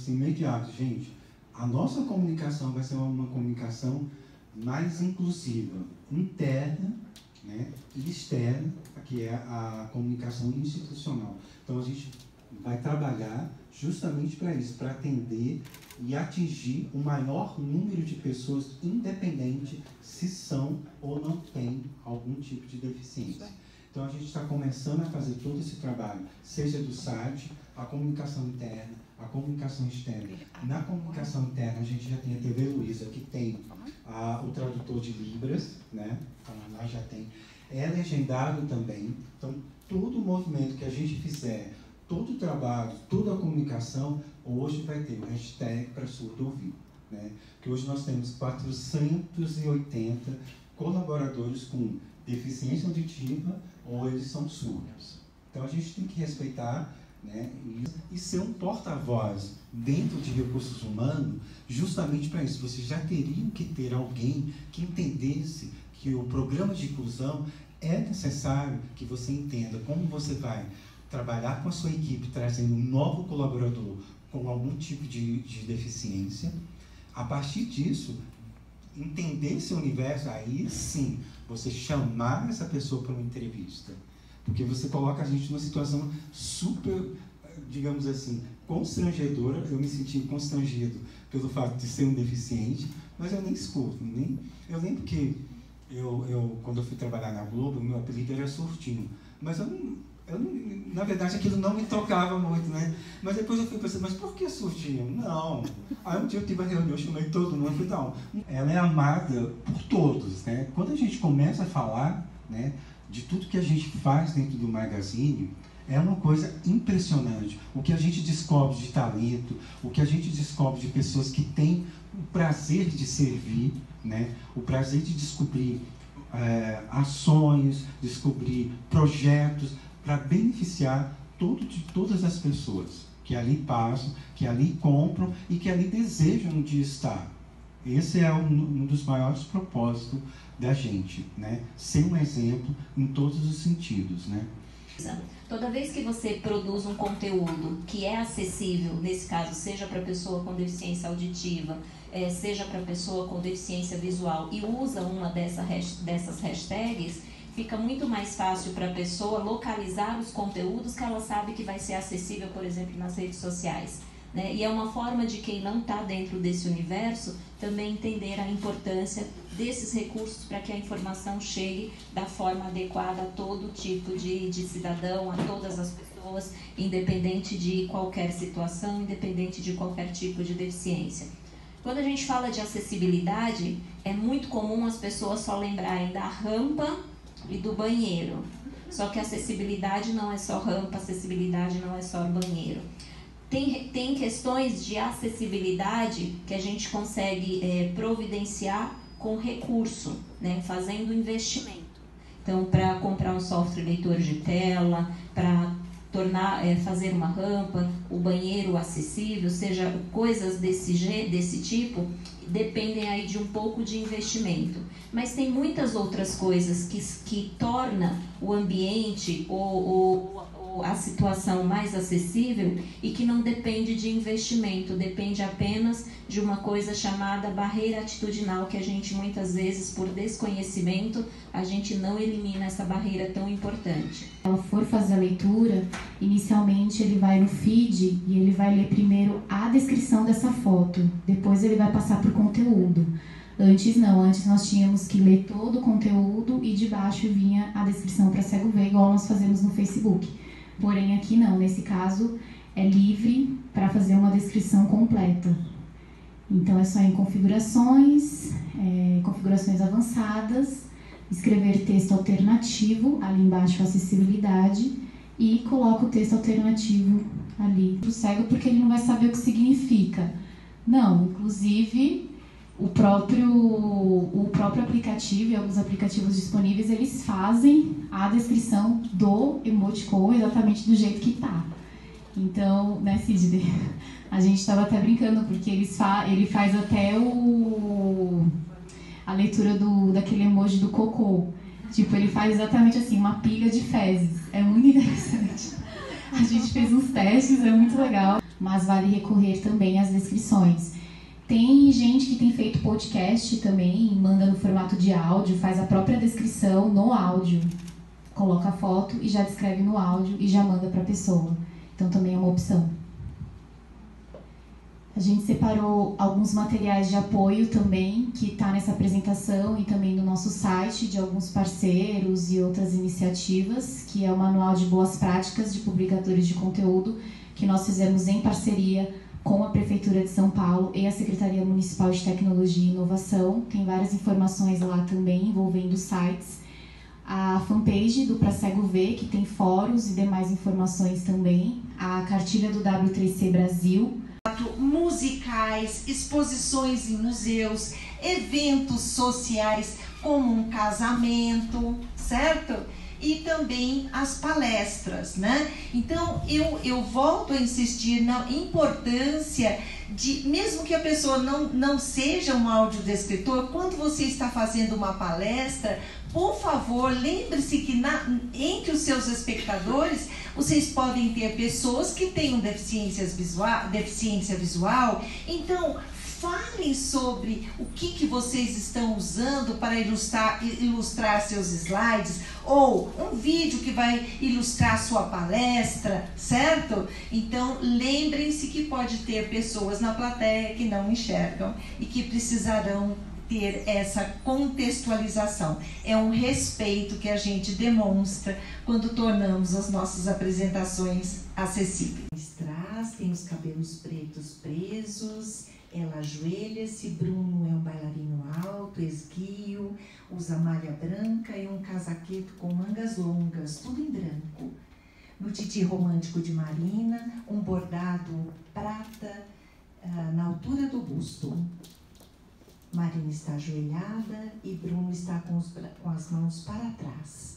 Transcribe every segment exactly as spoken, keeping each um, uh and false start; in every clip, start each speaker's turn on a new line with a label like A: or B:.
A: assim, imediato, gente, a nossa comunicação vai ser uma, uma comunicação mais inclusiva, interna, né, e externa, que é a comunicação institucional. Então, a gente vai trabalhar justamente para isso, para atender e atingir o maior número de pessoas, independente se são ou não têm algum tipo de deficiência. Então, a gente está começando a fazer todo esse trabalho, seja do site, a comunicação interna, a comunicação externa. Na comunicação interna, a gente já tem a T V Luiza, que tem ah, o tradutor de Libras, né? Então, lá já tem. É legendado também. Então, todo o movimento que a gente fizer, todo o trabalho, toda a comunicação, hoje vai ter o hashtag para surdo ouvir, né? Que hoje nós temos quatrocentos e oitenta colaboradores com deficiência auditiva ou eles são surdos. Então a gente tem que respeitar, né, e, e ser um porta-voz dentro de recursos humanos justamente para isso. Vocês já teriam que ter alguém que entendesse que o programa de inclusão é necessário que você entenda como você vai trabalhar com a sua equipe, trazendo um novo colaborador com algum tipo de, de deficiência. A partir disso, entender esse universo, aí sim, você chamar essa pessoa para uma entrevista. Porque você coloca a gente numa situação super, digamos assim, constrangedora. Eu me senti constrangido pelo fato de ser um deficiente, mas eu nem escuto. Nem, eu lembro que, eu, eu, quando eu fui trabalhar na Globo, meu apelido era Surtinho. Mas eu não... Eu, na verdade, aquilo não me tocava muito, né? Mas depois eu fui pensando, mas por que Surtinho? Não. Aí um dia eu tive uma reunião, chamei todo mundo e falei, não, ela é amada por todos, né? Quando a gente começa a falar, né, de tudo que a gente faz dentro do Magazine, é uma coisa impressionante. O que a gente descobre de talento, o que a gente descobre de pessoas que têm o prazer de servir, né? O prazer de descobrir é, ações, descobrir projetos, para beneficiar todo, de todas as pessoas que ali passam, que ali compram e que ali desejam um dia estar. Esse é um, um dos maiores propósitos da gente, né? Ser um exemplo em todos os sentidos, né?
B: Toda vez que você produz um conteúdo que é acessível, nesse caso, seja para pessoa com deficiência auditiva, é, seja para pessoa com deficiência visual, e usa uma dessa, dessas hashtags, fica muito mais fácil para a pessoa localizar os conteúdos que ela sabe que vai ser acessível, por exemplo, nas redes sociais, né? E é uma forma de quem não está dentro desse universo também entender a importância desses recursos para que a informação chegue da forma adequada a todo tipo de, de cidadão, a todas as pessoas, independente de qualquer situação, independente de qualquer tipo de deficiência. Quando a gente fala de acessibilidade, é muito comum as pessoas só lembrarem da rampa e do banheiro. Só que acessibilidade não é só rampa, acessibilidade não é só banheiro. Tem, tem questões de acessibilidade que a gente consegue é, providenciar com recurso, né, fazendo investimento. Então, para comprar um software leitor de tela, para tornar, é, fazer uma rampa, o banheiro acessível, seja coisas desse, desse tipo, dependem aí de um pouco de investimento. Mas tem muitas outras coisas que, que tornam o ambiente ou, ou, ou a situação mais acessível e que não depende de investimento, depende apenas de uma coisa chamada barreira atitudinal, que a gente muitas vezes, por desconhecimento, a gente não elimina essa barreira tão importante.
C: Se ela for fazer a leitura, inicialmente ele vai no feed e ele vai ler primeiro a descrição dessa foto, depois ele vai passar para o conteúdo. Antes não, antes nós tínhamos que ler todo o conteúdo e de baixo vinha a descrição para cego ver, igual nós fazemos no Facebook. Porém aqui não, nesse caso é livre para fazer uma descrição completa. Então é só em configurações, é, configurações avançadas, escrever texto alternativo, ali embaixo acessibilidade, e coloca o texto alternativo ali para o cego, porque ele não vai saber o que significa. Não, inclusive o próprio, o próprio aplicativo e alguns aplicativos disponíveis, eles fazem a descrição do emoticon exatamente do jeito que está. Então, né, Sidney? A gente estava até brincando, porque eles fa ele faz até o, a leitura do, daquele emoji do cocô. Tipo, ele faz exatamente assim, uma pilha de fezes. É muito interessante. A gente fez uns testes, é muito legal. mas vale recorrer também às descrições. Tem gente que tem feito podcast também, manda no formato de áudio, faz a própria descrição no áudio, coloca a foto e já descreve no áudio e já manda para a pessoa. Então também é uma opção. A gente separou alguns materiais de apoio também, que está nessa apresentação e também no nosso site, de alguns parceiros e outras iniciativas, que é o Manual de Boas Práticas de Publicadores de Conteúdo, que nós fizemos em parceria com a Prefeitura de São Paulo e a Secretaria Municipal de Tecnologia e Inovação. Tem várias informações lá também, envolvendo sites. A fanpage do Pra Cego Ver, que tem fóruns e demais informações também. A cartilha do W três C Brasil.
D: Musicais, exposições em museus, eventos sociais como um casamento, certo? E também as palestras, né? Então eu, eu volto a insistir na importância de, mesmo que a pessoa não, não seja um audiodescritor, quando você está fazendo uma palestra, por favor, lembre-se que na, entre os seus espectadores, vocês podem ter pessoas que tenham deficiências visual, deficiência visual. Então, falem sobre o que, que vocês estão usando para ilustrar, ilustrar seus slides, ou um vídeo que vai ilustrar sua palestra, certo? Então, lembrem-se que pode ter pessoas na plateia que não enxergam e que precisarão ter essa contextualização. É um respeito que a gente demonstra quando tornamos as nossas apresentações acessíveis. Traz, tem os cabelos pretos presos, ela ajoelha-se, Bruno é um bailarino alto, esguio, usa malha branca e um casaqueto com mangas longas, tudo em branco. No titi romântico de Marina, um bordado prata uh, na altura do busto. Marina está ajoelhada e Bruno está com, os, com as mãos para trás.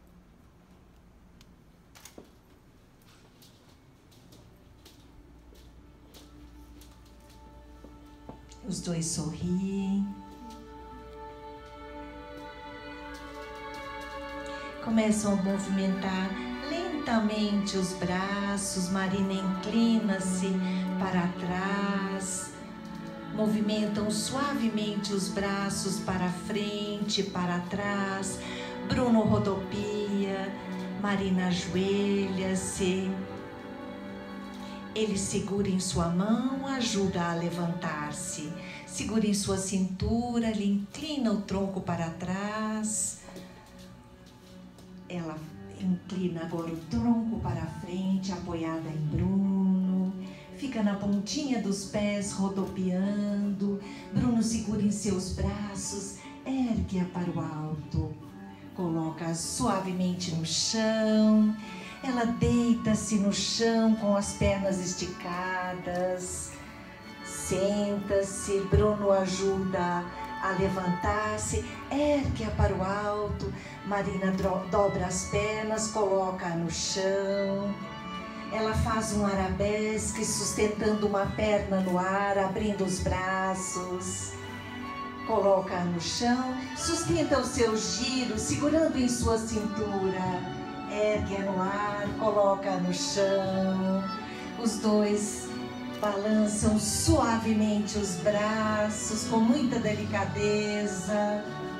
D: Os dois sorriem. Começam a movimentar lentamente os braços. Marina inclina-se para trás. Movimentam suavemente os braços para frente, para trás. Bruno rodopia, Marina ajoelha-se. Ele segura em sua mão, ajuda a levantar-se. Segura em sua cintura, ele inclina o tronco para trás. Ela inclina agora o tronco para frente, apoiada em Bruno. Fica na pontinha dos pés, rodopiando. Bruno segura em seus braços, ergue-a para o alto. Coloca-a suavemente no chão. Ela deita-se no chão com as pernas esticadas. Senta-se, Bruno ajuda a levantar-se, ergue-a para o alto. Marina dobra as pernas, coloca-a no chão. Ela faz um arabesque, sustentando uma perna no ar, abrindo os braços. Coloca-a no chão, sustenta o seu giro, segurando em sua cintura. Ergue-a no ar, coloca-a no chão. Os dois balançam suavemente os braços, com muita delicadeza.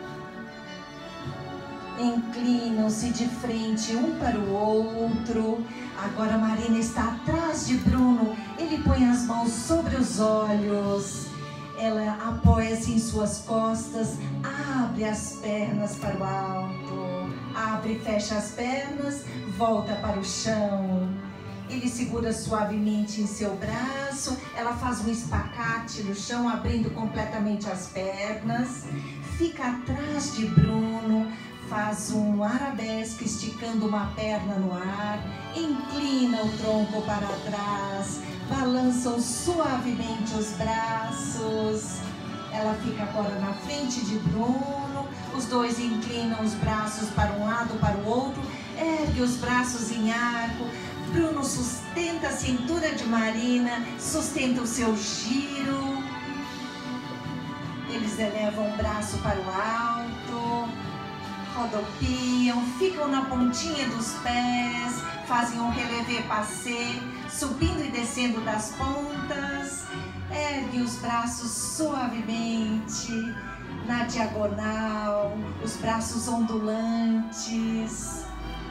D: Inclinam-se de frente um para o outro. Agora Marina está atrás de Bruno. Ele põe as mãos sobre os olhos. Ela apoia-se em suas costas, abre as pernas para o alto. Abre e fecha as pernas, volta para o chão. Ele segura suavemente em seu braço. Ela faz um espacate no chão, abrindo completamente as pernas. Fica atrás de Bruno. Faz um arabesque, esticando uma perna no ar, inclina o tronco para trás, balançam suavemente os braços. Ela fica agora na frente de Bruno, os dois inclinam os braços para um lado, para o outro, ergue os braços em arco. Bruno sustenta a cintura de Marina, sustenta o seu giro. Eles elevam o braço para o alto. rodopiam, ficam na pontinha dos pés, fazem um relevé passé, subindo e descendo das pontas. Ergue os braços suavemente, na diagonal, os braços ondulantes.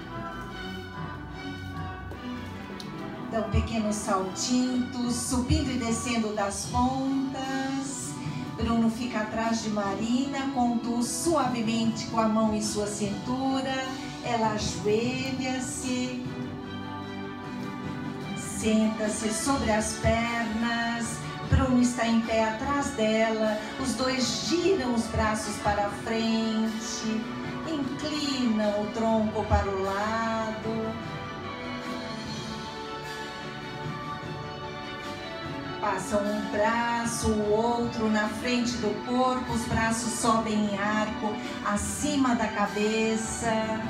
D: Dão pequenos saltinhos, subindo e descendo das pontas. Bruno fica atrás de Marina, conduz suavemente com a mão em sua cintura. Ela ajoelha-se, senta-se sobre as pernas. Bruno está em pé atrás dela. Os dois giram os braços para a frente, inclinam o tronco para o lado. Passam um braço, o outro na frente do corpo, os braços sobem em arco acima da cabeça.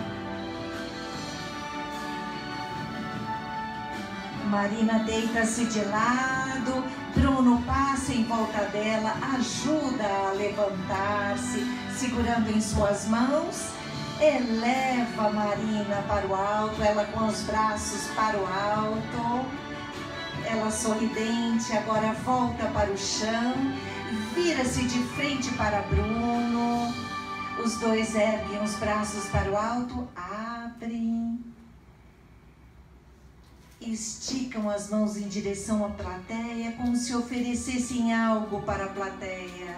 D: Marina deita-se de lado, Bruno passa em volta dela, ajuda a levantar-se, segurando em suas mãos, eleva Marina para o alto, ela com os braços para o alto. Ela sorridente agora volta para o chão, vira-se de frente para Bruno. Os dois erguem os braços para o alto, abrem, esticam as mãos em direção à plateia, como se oferecessem algo para a plateia.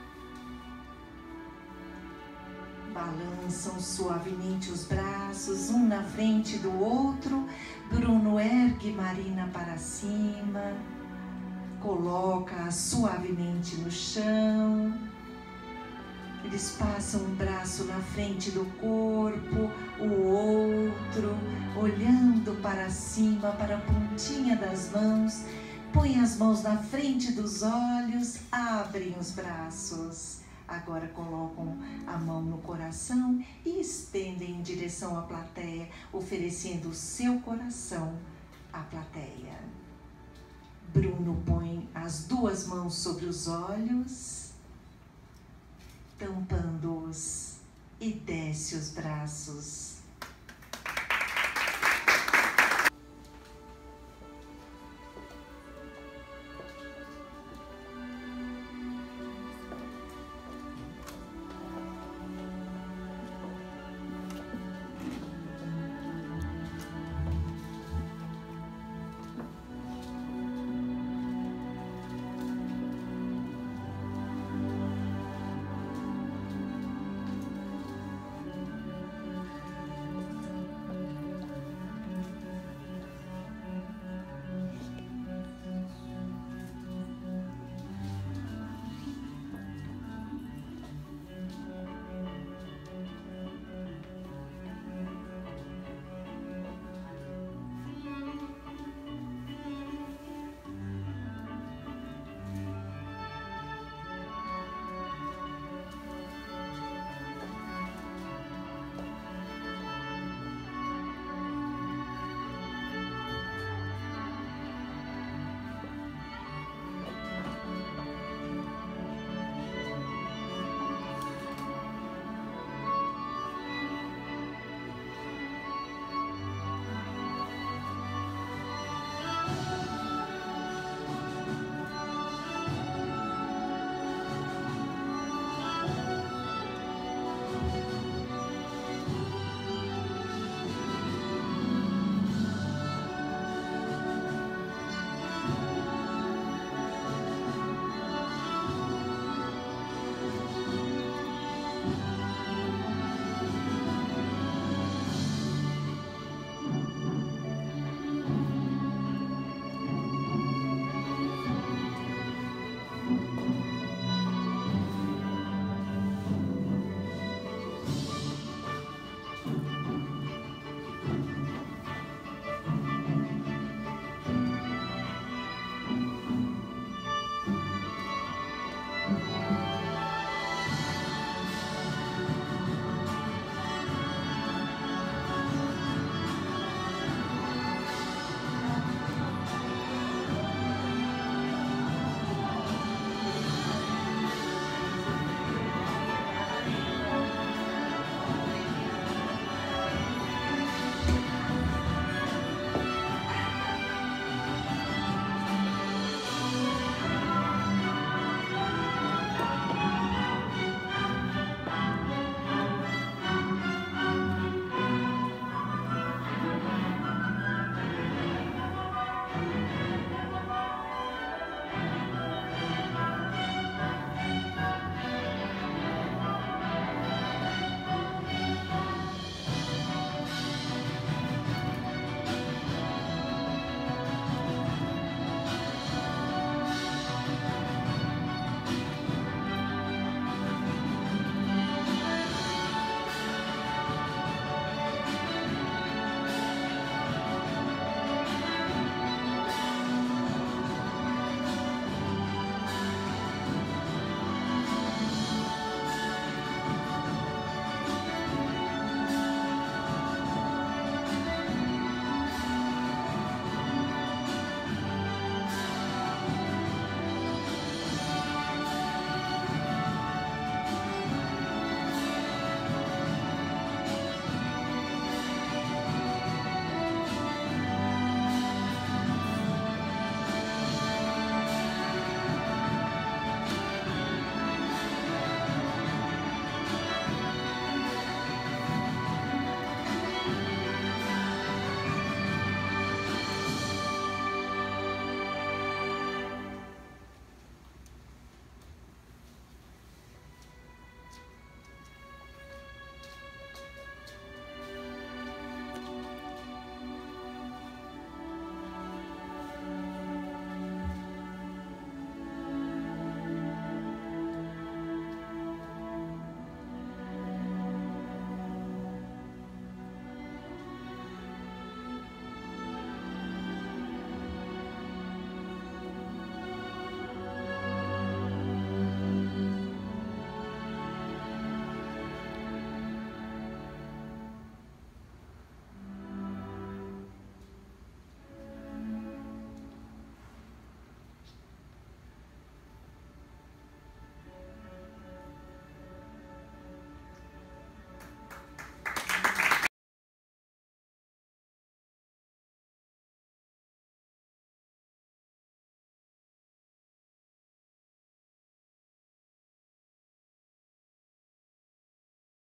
D: Balançam suavemente os braços, um na frente do outro. Bruno ergue Marina para cima, coloca-a suavemente no chão. Eles passam um braço na frente do corpo, o outro, olhando para cima, para a pontinha das mãos. Põem as mãos na frente dos olhos, abrem os braços. Agora colocam a mão no coração e estendem em direção à plateia, oferecendo o seu coração à plateia. Bruno põe as duas mãos sobre os olhos, tampando-os, e desce os braços.